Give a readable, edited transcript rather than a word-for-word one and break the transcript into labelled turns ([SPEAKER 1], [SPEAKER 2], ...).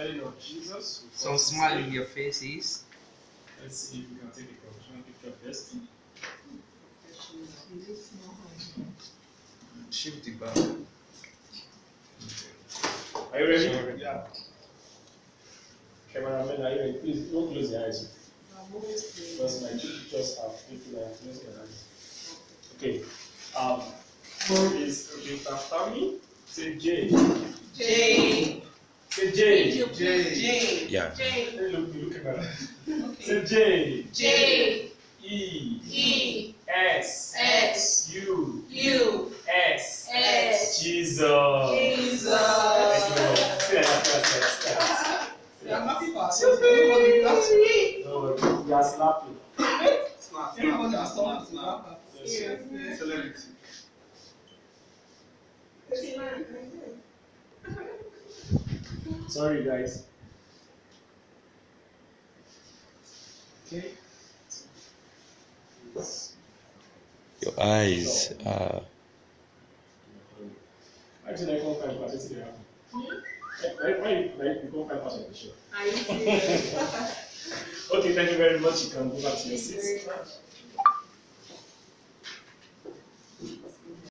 [SPEAKER 1] telling of Jesus.
[SPEAKER 2] Some smile in your faces.
[SPEAKER 1] Let's see if we can take a professional picture first.
[SPEAKER 2] Shift the back.
[SPEAKER 1] Are you ready?
[SPEAKER 2] Sorry.
[SPEAKER 1] Yeah. Cameraman, are you ready? Please don't close your eyes. Because my two pictures are people that are closing their eyes. Okay. Who is repeat after me? Say J.
[SPEAKER 3] J.
[SPEAKER 1] Say J.
[SPEAKER 3] J.
[SPEAKER 4] Yeah.
[SPEAKER 1] Hey, look at that. Say J.
[SPEAKER 3] J.
[SPEAKER 1] E.
[SPEAKER 3] E.
[SPEAKER 1] S.
[SPEAKER 3] S.
[SPEAKER 1] U.
[SPEAKER 3] U.
[SPEAKER 1] S.
[SPEAKER 3] S.
[SPEAKER 1] Jesus.
[SPEAKER 3] Jesus.
[SPEAKER 5] I'm happy for us.
[SPEAKER 1] No, you are slapping.
[SPEAKER 5] Everybody has come to
[SPEAKER 1] Yes.
[SPEAKER 5] celebrity.
[SPEAKER 1] Sorry, guys. Okay.
[SPEAKER 4] Your eyes are.
[SPEAKER 1] Actually, I can't find parts. Why you can't find parts of the show?
[SPEAKER 3] Are you serious?
[SPEAKER 1] Okay, thank you very much. You can go back to your seats.